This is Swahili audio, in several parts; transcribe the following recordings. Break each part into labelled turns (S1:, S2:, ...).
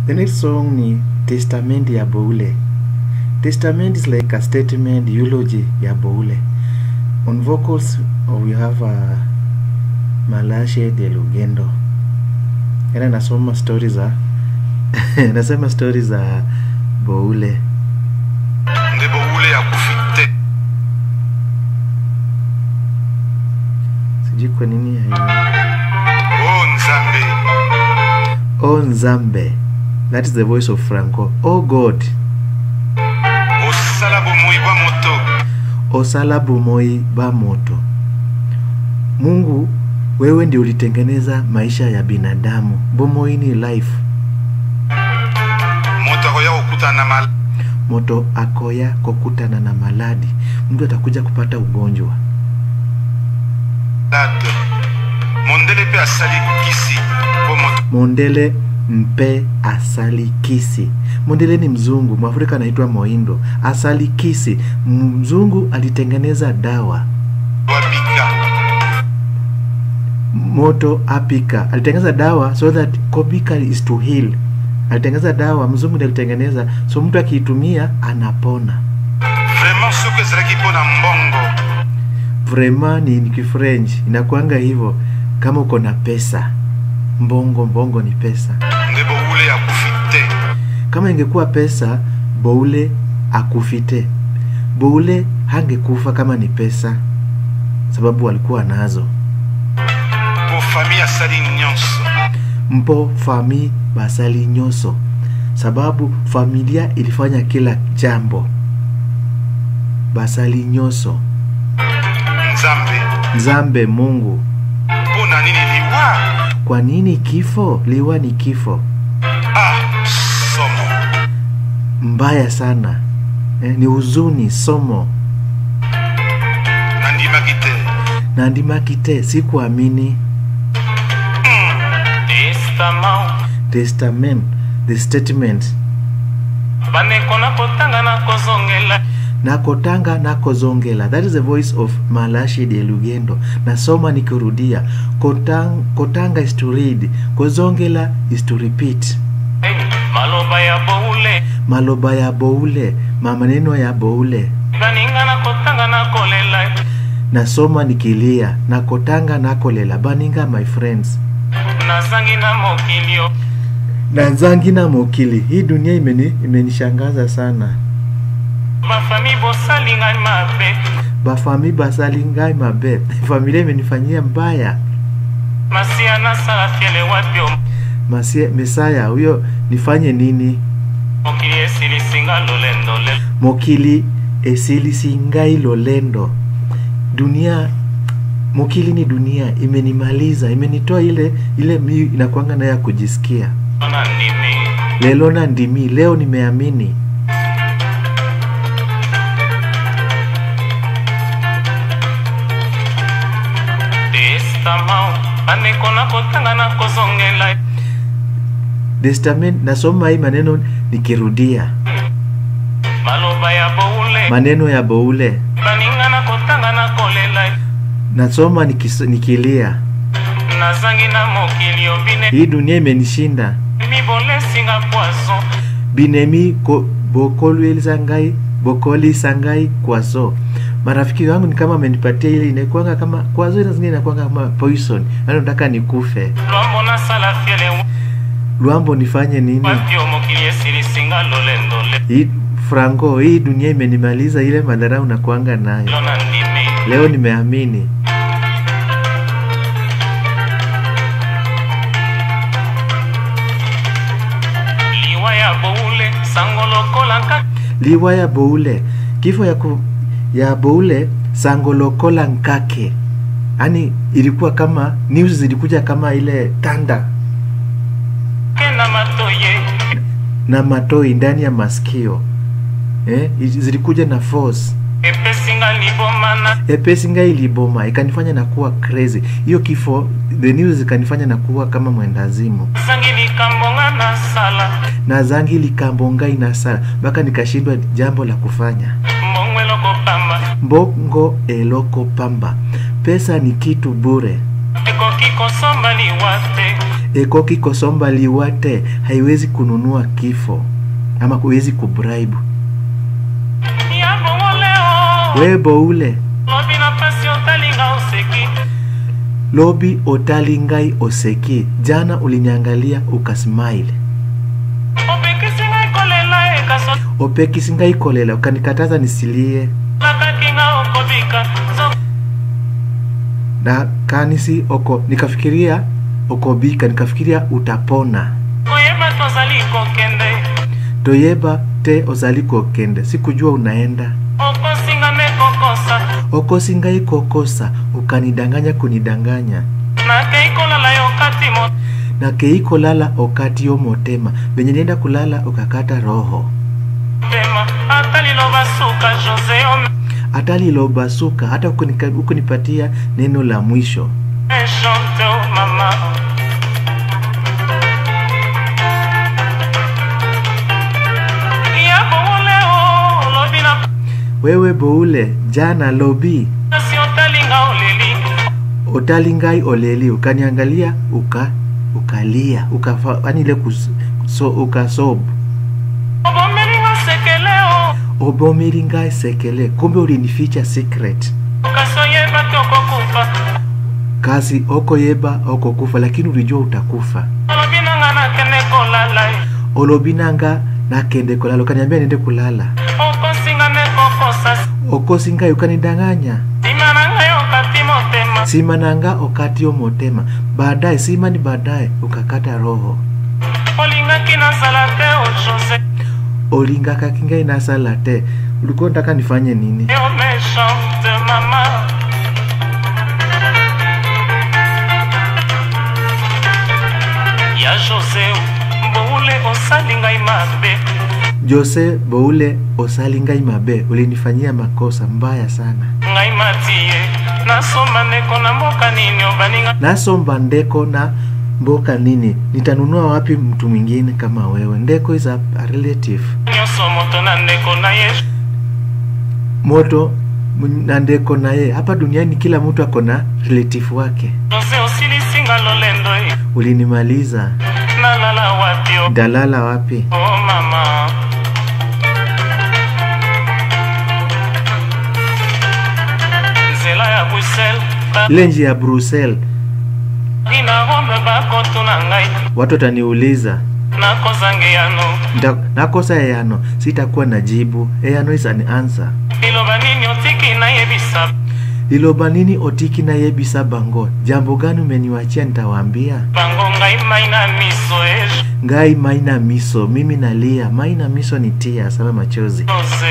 S1: The next song ni Testament ya Boule. Testament is like a statement, eulogy ya Boule. On vocals we have Malashe de Lugendo. Yana nasoma stories za nasema stories za Boule.
S2: Nde Boule ya kufite.
S1: Sijui kwa nini hayo.
S2: Oh Nzambe.
S1: Oh Nzambe. That is the voice of Franco. Oh God.
S2: Osala bomoi ba moto.
S1: Osala bomoi ba moto. Mungu, wewe ndiye ulitengeneza maisha ya binadamu. Bomoi ni life.
S2: Moto akoya kukutana na
S1: moto akoya kukutana na maladi. Mtu atakuja kupata ugonjwa.
S2: Mondele pe asali kisi.
S1: Mondele mpe asali kisi. Mondele ni mzungu, Mwafrika anaitwa Moindo. Asali kisi, mzungu alitengeneza dawa.
S2: Wapika.
S1: Moto apika, alitengeneza dawa so that kopika is to heal. Alitengeneza dawa, mzungu ndiye alitengeneza, so mtu akiitumia anapona.
S2: Vraiment soko zaki pona mbongo.
S1: Vraiment ni Kifrench, inakuanga hivyo kama uko na pesa. Mbongo ni pesa.
S2: Nde Boule akufite.
S1: Kama ingekuwa pesa, Boule akufite. Boule hangekufa kama ni pesa, sababu walikuwa nazo.
S2: Po famille asali nyonso.
S1: Mpo fami basali nyoso, sababu familia ilifanya kila jambo. Basali nyoso.
S2: Nzambe.
S1: Nzambe Mungu.
S2: Pona nini liwa?
S1: Kwa nini kifo? Liwa ni kifo.
S2: Somo.
S1: Mbaya sana. Ni huzuni, somo. Nandima kite, sikuamini. Testament, the statement. Nakotanga nakozongela. That is the voice of Malashe de Lugendo. Nasoma nikirudia. Kotanga is to read. Kozongela is to repeat.
S2: Maloba ya Boule.
S1: Maloba ya Boule. Maneno ya Boule.
S2: Baninga nakotanga nakolela.
S1: Nasoma nikilia. Nakotanga nakolela. Baninga my friends.
S2: Nazangi na mokilio.
S1: Nazangi na mokili. Hii dunia imenishangaza sana.
S2: Bafami bosali ngai mabe.
S1: Bafami basali ngai mabe. Familia imenifanyia mbaya.
S2: Masia na sala fiele wapyo.
S1: Mesaya huyo nifanye nini?
S2: Mokili esili singa lolendo.
S1: Mokili esili singa lolendo. Dunia, mokili ni dunia, imenimaliza, imenitoa ile inakuanga na ya kujisikia. Lelo na ndimi, leo nimeamini. Testament, nasoma hii maneno nikirudia.
S2: Maloba ya Boule.
S1: Maneno ya Boule.
S2: Baninga nakotanga nakolela.
S1: Nasoma nikilia.
S2: Nazangi na mokilio bine.
S1: Hii dunia imenishinda.
S2: Mibole singa poisson.
S1: Binemi bokoli sangai kwaso. Marafiki wangu ni kama amenipatia ile inakuanga kama kwazo, ile zingine inakuanga kama poison. Yaani nataka nikufe.
S2: Luambo na sala fiele.
S1: Luambo nifanye nini?
S2: Wapyo mokili esili singa lolendo.
S1: Hii Franco, hii dunia imenimaliza, ile madharau nakuanga nayo. Leo nimeamini.
S2: Liwa ya Boule, sangolokola nkake.
S1: Liwa ya Boule. Kifo ya Boule, sangolokola nkake. Yaani ilikuwa kama news zilikuja kama ile tanda. Na matoi ndani ya masikio. Zilikuja na force. Epesinga iliboma. Ikanifanya na kuwa crazy. Hiyo kifo, the news ikanifanya na kuwa kama mwendazimu. Na zangi likambonga inasala. Baka nikashindwa jambo la kufanya. Mbongo eloko pamba. Pesa ni kitu bure. Ekoki kosomba liwate, haiwezi kununua kifo ama kuwezi kubribe. Webo ule lobi otalingai oseki. Jana ulinyangalia ukasmile. Opeki singai kolela ukanikataza nisilie. Na kanisi oko nikafikiria okobika, nikafikiria utapona. Toyeba te ozaliko kende, sikujua unaenda. Oko singai kokosa, ukanidanganya kunidanganya. Na keiko lala okati yo motema, venye nienda kulala ukakata roho. Atali lo basuka, hata ukunipatia neno la mwisho. Wewe boule, jana lobi otalingai oleli, ukaniangalia ukalia, ukafanya ile ukasob. Obomiringai sekele, kumbe ulinificha secret. Kasi oko yeba oko kufa, lakini ulijua utakufa. Olobinanga na kende kulala, ukaniambia niende kulala. Oko singai ukanidanganya. Simananga okati yo motema. Baadaye simani baadaye ukakata roho. Olinga kakinga inasalate. Ulikuwa unataka nifanye nini? Jose boule osalingai mabe, ulinifanyia makosa mbaya sana. Nasomba ndeko na mboka nini? Nitanunua wapi mtu mwingine kama wewe? Ndeko is a relative. Moto na ndeko na ye. Hapa duniani kila mtu akona relative wake. Ulinimaliza. Dalala wapi?
S2: Oh mama.
S1: Lenji ya Brussels. Watu taniuliza. Nakosa yano. Sitakuwa najibu. Yano is an answer. Liloba nini otiki na yebisa bango. Jambo gani umeniwachia nitawaambia.
S2: Bango ngai maina miso
S1: Ngai maina miso. Mimi nalia. Maina miso ni tia sama machozi.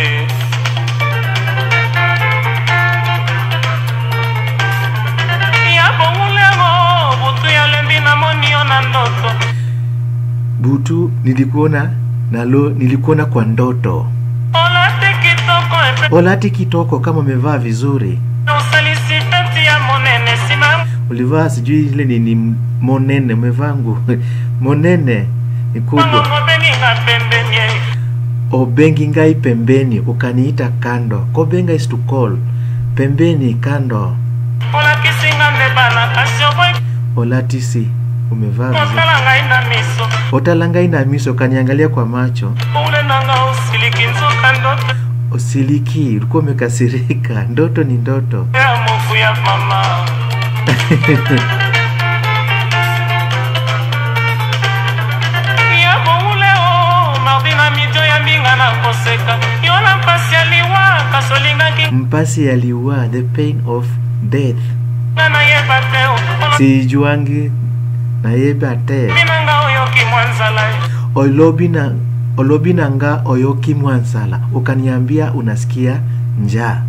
S1: Butu nilikuona kwa ndoto. Olati kitoko kama umevaa vizuri. Ulivaa sijui ile ni monene umevaa nguo. Monene ni kubwa. Obengi ngai pembeni, ukaniita kando. Kobenga is to call. Pembeni kando. Olatisi umevaa vizuri. Otalanga ina miso, kaniangalia kwa macho. Osiliki, ulikuwa umekasirika. Ndoto ni ndoto.
S2: Ya mama.
S1: Mpasi yaliwa, the pain of death. Sijuangi na yebate. Olobina nga oyoki mwansala. Ukaniambia unasikia njaa.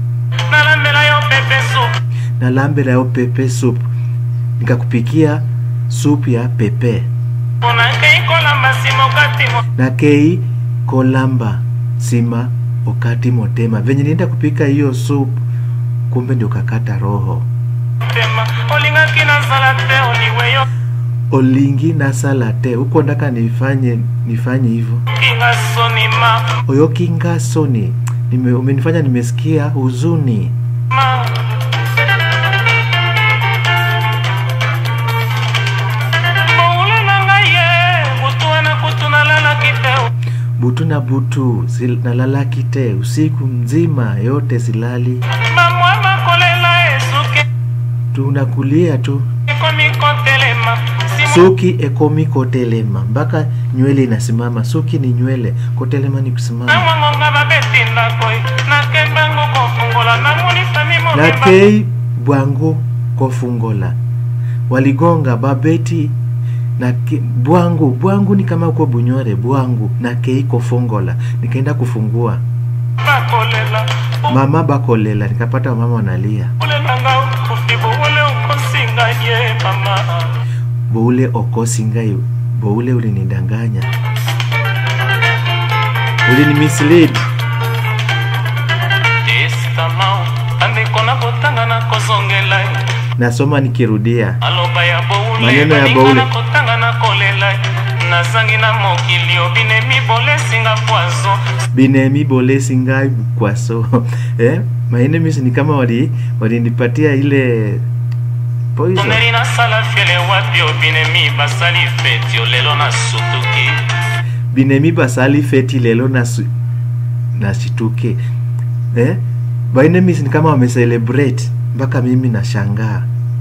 S1: Nalambela yo pepe soup. Nikakupikia soup ya pepe. Na kei kolamba sima okati motema. Venye nienda kupika hiyo soup, kumbe ndio kakata roho. Olingi na salate. Uko ndaka nifanye hivyo. Oyoki nga soni. Umenifanya nimesikia huzuni. butu na butu nalala kite usiku mzima yote silali.
S2: Mamwa makolela esuke
S1: Tunakulia tu.
S2: Ekomiko telema
S1: Suki ekomi kotelema. Mpaka nywele inasimama. Suki ni nywele, kotelema ni kusimama.
S2: Namwangonga babetinda koi Nakembango kofungola Namulisa mimo
S1: Na kei bwangu kofungola. Waligonga babeti na bwangu ni kama uko Bunyore, bwangu na kei kofungola. Nikaenda kufungua.
S2: Bakolela
S1: Mama bakolela, nikapata mama wanalia.
S2: Ule nanga ufibo ule ukosinga ye mama
S1: Boule okosingai, boule ulinidanganya. Ulini mislead.
S2: Estamao Andekona kotanga na kozongela
S1: Nasoma nikirudia.
S2: Aloba ya boule
S1: Maneno ya boule.
S2: Kotanga na kolela Nazangi na mokilio Binemi bole singa poazo
S1: Binemi bole singai kwaso. Maine misi ni kama walinipatia ile poison.
S2: Oneri na sala fiele wapio Binemi basali feti Olelo na sutuki
S1: Binemi basali feti lelo na shituke. Maine misi ni kama wamecelebrate. Mpaka mimi na shangaa.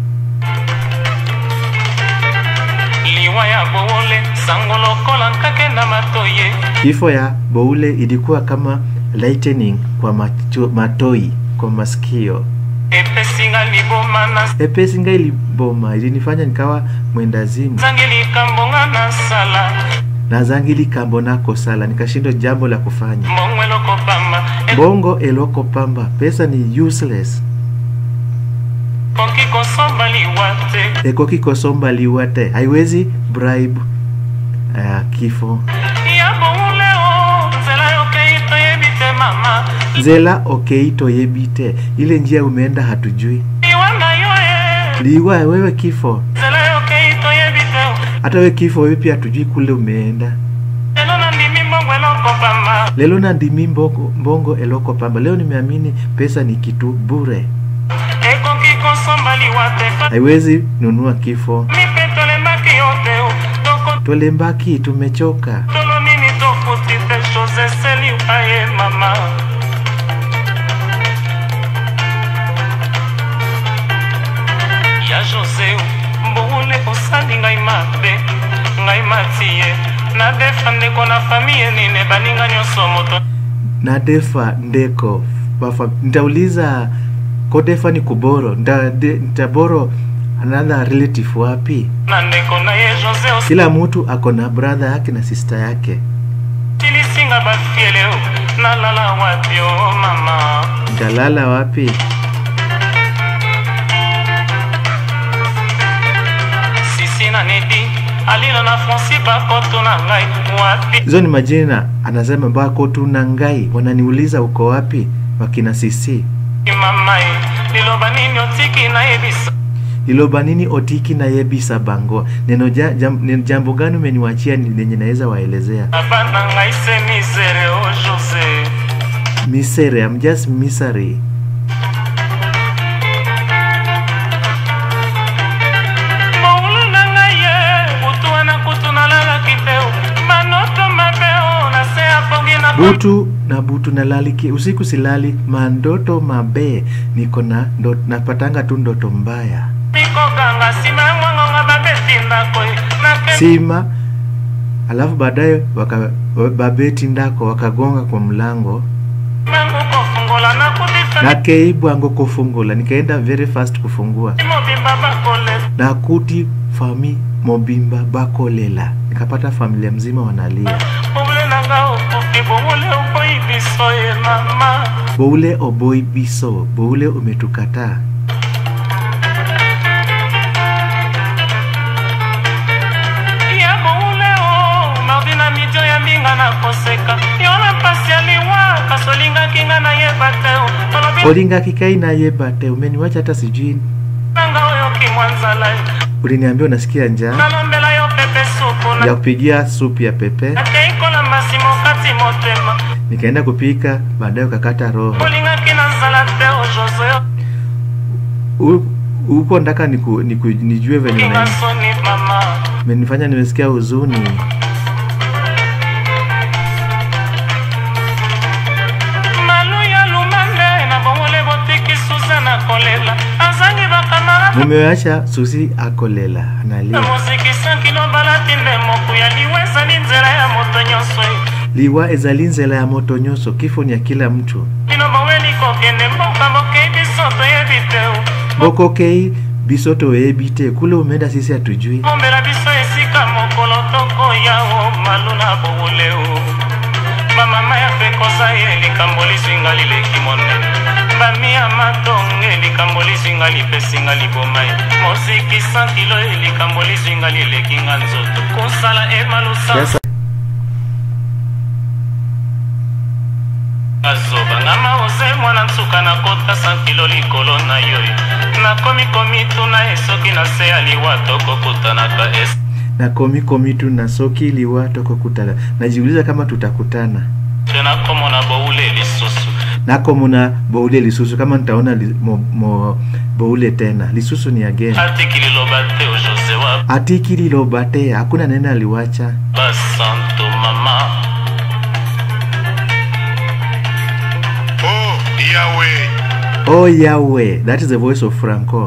S2: Liwa ya boule Sangolo kola nkake na matoye
S1: Kifo ya boule ilikuwa kama lightning kwa matoi, kwa masikio.
S2: Epesinga liboma na
S1: Epesinga iliboma, ilinifanya nikawa mwendazimu.
S2: Zangili kambonga na sala
S1: Na zangili kambo nako sala, nikashindwa jambo la kufanya.
S2: Mbongo eloko pamba
S1: Bongo eloko pamba, pesa ni useless.
S2: Koki kosomba liwate
S1: Ekoki kosomba liwate, haiwezi bribe kifo.
S2: Ya boule o Zela yoke ito yebite mama
S1: Zela okeito yebite, ile njia umeenda hatujui.
S2: Liwa na yoe
S1: Liwa wewe kifo.
S2: Zela yoke ito yebite
S1: Hata wewe kifo wewe pia hatujui kule umeenda.
S2: Lelo na ndimi mbongo eloko pamba
S1: Lelo na ndimi mbongo eloko pamba. Leo nimeamini pesa ni kitu bure.
S2: Ekoki kosomba liwate
S1: Haiwezi nunua kifo.
S2: Mipetole maki yote o Doko
S1: Tolembaki tumechoka.
S2: tolo nini tofuti te chose seli ukaye mama Ya Jose Mboule osali ngai mabe Ngai matie Na defande kona famille nine Baninga nyoso moto
S1: Na defa ndeko. Nitauliza kodefa ni kuboro. Nitaboro another relative wapi?
S2: Na ndeko na ye Jose osali
S1: Kila mtu akona brother yake na sister yake.
S2: Singa bafiele o Na lala wapi o mama
S1: Nitalala wapi?
S2: Sisi na nedi Alina na Franci bakoto na ngai Wapi
S1: Hizo ni majina anasema bako tu na ngai. Wananiuliza uko wapi? Wakina sisi.
S2: mama Liloba nini otiki na ebisa
S1: Liloba nini otiki na yebisa bango. Neno jambo gani umeniwachia nenye naweza waelezea?
S2: Abana ngai se misere o Jose
S1: Misery, I'm just misery.
S2: Moulu na ngai ye Butu na kutu na lala kiteo Manoto mabeo Na se apongi na
S1: Butu na laliki. Usiku silali. Mandoto mabe. Niko na napatanga tu ndoto mbaya.
S2: Miko ganga sima mwangonga babetinda koi
S1: Sima. Alafu baadaye babeti ndako wakagonga kwa mlango.
S2: Mangu kofungola na kutisa
S1: Na keibwango kufungula. Nikaenda very fast kufungua.
S2: Mobimba bakole
S1: Na kuti fami mobimba bakolela. Nikapata familia mzima wanalia.
S2: Ule nanga ukufi Boule uko ibiso ye mama
S1: Boule oboi biso. Boule umetukataa.
S2: Ya boule o Mardina mijo ya minga na koseka Yona pasi ya liwa Kasolinga kinga na yebate o
S1: Olinga kikai na yebate. Umeniwacha hata sijui.
S2: Nanga oyo kimwanzala
S1: Uliniambia unasikia njaa.
S2: Nalombela yo pepe supu
S1: Ya kupigia supu ya pepe.
S2: Akeikola masimo kati motema
S1: Nikaenda kupika. Baadaye ukakata roho.
S2: Olinga kina zala te o Jose
S1: Uko ndaka nijue venye
S2: Kinga
S1: na
S2: soni mama
S1: menifanya nimesikia huzuni.
S2: na kolela azangi bakamara
S1: mumewacha Susi akolela analia.
S2: Muziki sankino balatinde moku ya liweza ni nzela ya moto nyonso.
S1: Liwa ezali nzela ya moto nyonso, kifo ni ya kila mtu.
S2: Bino baweli kokende mboka bokei bisoto yebiteu.
S1: Bokokei bisoto yebite, kule umeenda sisi hatujui.
S2: Ombela biso esika mokolo toko yao maluna bowoleo. Mama ya pekoza ye likamboli swinga lileki monene. Bamia matonge likamboli swinga lipesinga libomai. Moziki sankilo likamboli swinga lileki nganzoto. Kusala emalusa.
S1: Yes.
S2: Azoba ngama oze mwana nsuka na kota sankilo likolo na yoi. Na komi tuna esoki na se aliwa toko kutanaka es.
S1: Na komi tu na soki liwa toko kutana. Najiuliza kama tutakutana.
S2: Tena komo na boule lisusu.
S1: Na komo na boule lisusu, kama nitaona boule tena. Lisusu ni again.
S2: Atikili lobate o Jose wa.
S1: Atikili lobate, hakuna nena aliwacha.
S2: Basanto mama.
S3: Oh Yahweh.
S1: Oh Yahweh, that is the voice of Franco.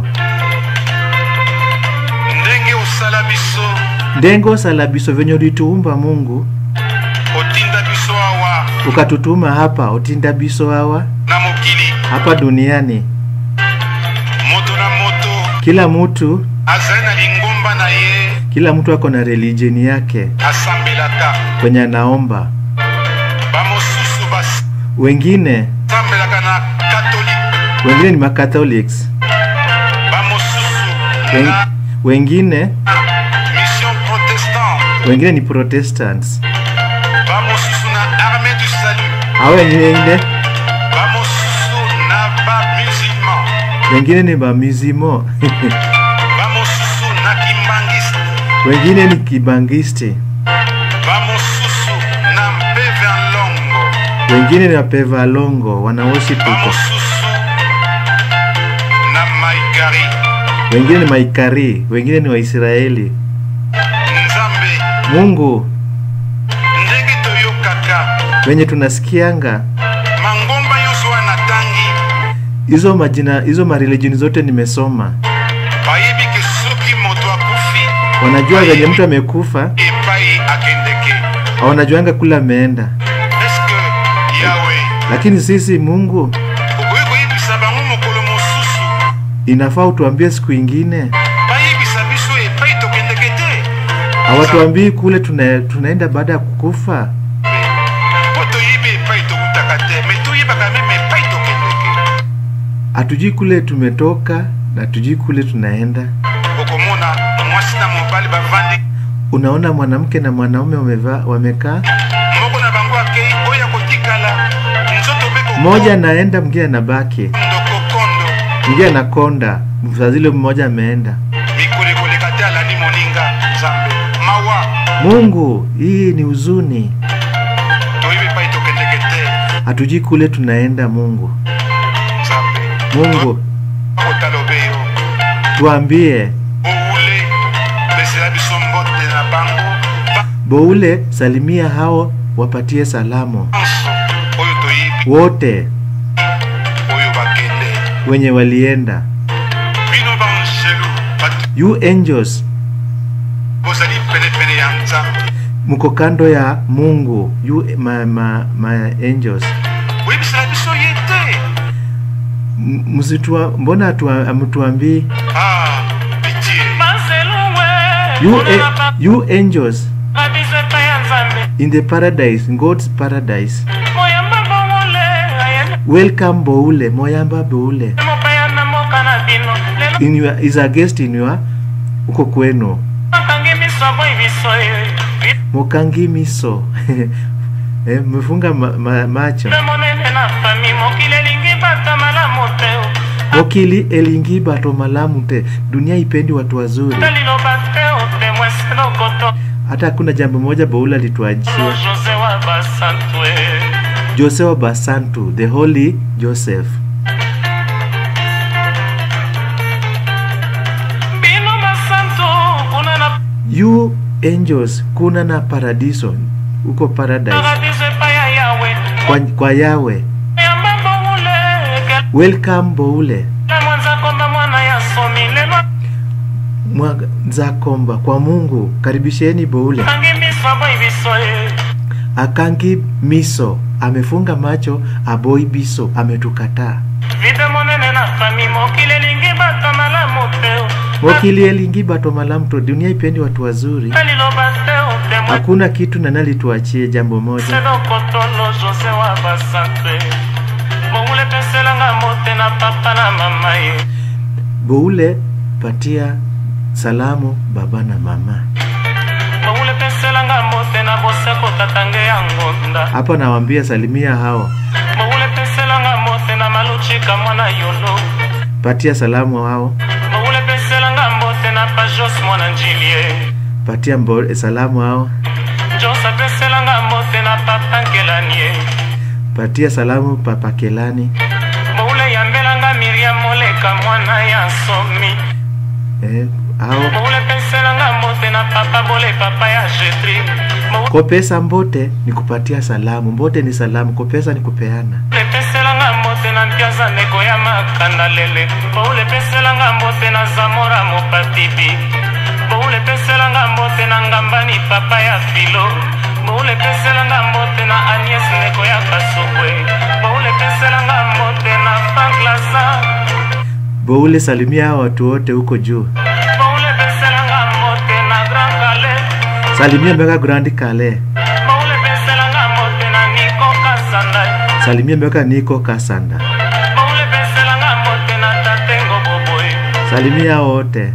S3: Ndenge usalabiso.
S1: Ndengo usalabiso, venye ulituumba Mungu.
S3: Otinda biso awa.
S1: Ukatutuma hapa, otinda biso awa.
S3: Na mokili.
S1: Hapa duniani.
S3: Moto na moto.
S1: Kila mtu.
S3: Azana lingomba na ye.
S1: Kila mtu ako na religion yake.
S3: Asambelaka.
S1: Kwenye anaomba.
S3: Bamosusu bas.
S1: Wengine.
S3: Asambelaka na Catholic.
S1: Wengine ni Catholics.
S3: Bamosusu.
S1: Wengine.
S3: Mission Protestant.
S1: Wengine ni Protestants.
S3: Bamosusu na Armée du Salut.
S1: Hao wengine.
S3: Bamosusu na ba musulman.
S1: Wengine ni ba musulman.
S3: Bamosusu na kimbangiste.
S1: Wengine ni kibangiste.
S3: Bamosusu na Pevalongo.
S1: Wengine ni Pevalongo, wanaworship huko.
S3: Bamosusu na Maikari.
S1: Wengine ni Maikari, wengine ni Waisraeli.
S3: Nzambe.
S1: Mungu.
S3: Ndenge toyokaka.
S1: Wenye tunasikianga.
S3: Mangomba yoso wanatangi.
S1: Hizo majina, hizo mareligion zote nimesoma.
S3: Bayebi ke soki moto akufi.
S1: Wanajua venye mtu amekufa.
S3: Epai akendeke.
S1: Wanajuanga kula ameenda.
S3: Eske Yahweh.
S1: Lakini sisi Mungu.
S3: Okoyeko yebisa bango mokolo mosusu.
S1: Inafaa utuambie siku ingine.
S3: Bayebisa biso epai tokendeke te.
S1: Hawatuambii kule tunaenda baada ya kukufa.
S3: Poto yebe epai tokutaka te. Meto yebaka meme epai tokendeke.
S1: Hatujui kule tumetoka na hatujui kule tunaenda.
S3: Okomona mwasi na mobali bavandi.
S1: Unaona mwanamke na mwanaume wamekaa.
S3: Moko na bango akei oya kotikala. Nzoto beko.
S1: Mmoja anaenda, mwingine anabaki.
S3: Ndoko kondo.
S1: Mwingine anakonda. Mfadhili mmoja ameenda.
S3: Mikole kole kate alani moninga Nzambe. Mawa.
S1: Mungu, hii ni huzuni.
S3: Toibe pai tokendeke te.
S1: Hatujui kule tunaenda Mungu.
S3: Nzambe.
S1: Mungu,
S3: Otalobeyo.
S1: tuambie.
S3: Boule. Besela biso mbote na bango.
S1: Boule, salimia hao, wapatie salamu.
S3: Banso. Oyo toyibi.
S1: Wote
S3: Oyo bakende.
S1: wenye walienda.
S3: Bino bangelu. Batu.
S1: You angels,
S3: Bozali pene pene ya Nzambe.
S1: mko kando ya Mungu. You my angels.
S3: Webisala biso yete.
S1: Msitua, mbona amtuambii?
S3: Ah, pitié.
S1: You angels in the paradise, in God's paradise. Welcome Boule, Moyamba Boule. Is a guest in your uko kwenu. Mokangi miso. Mfunga macho. Mokili elingi bato malamu te. Dunia ipendi watu wazuri. Hata kuna jambo moja Boule alituachia. Jose wa Basantu, the holy Joseph. You angels, kuna na paradiso. Uko paradise. Kwa Yahweh. Welcome Boule. Nzakomba kwa Mungu, karibisheni Boule. Akangi miso amefunga macho, Aboi Biso ametukataa. Mokili elingi bato malamu, dunia ipendi watu wazuri. Hakuna kitu na nalituachie jambo moja. Boule, patia salamu baba na mama. Hapa nawambia salimia hao. Patia salamu hao. Patia salamu hao. Patia salamu Papa Kelani. Hao. Kopesa Mbote ni kupatia salamu. Mbote ni salamu, kopesa ni kupeana. Boule, salimia watu wote huko juu. Salimia Mbeka Grand Kale. Salimia Mbeka Niko Kasanda. Salimia wote.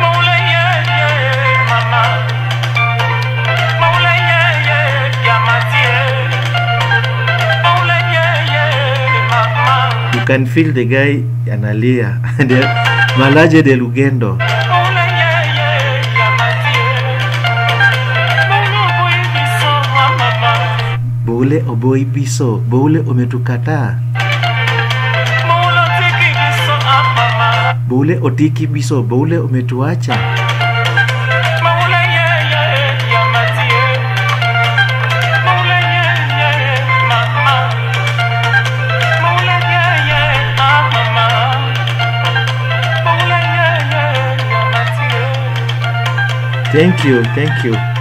S1: You can feel the guy analia. Malaje de Lugendo. Boule, Aboi Biso, Boule umetukataa. Boule otiki Biso, Boule umetuacha. Thank you.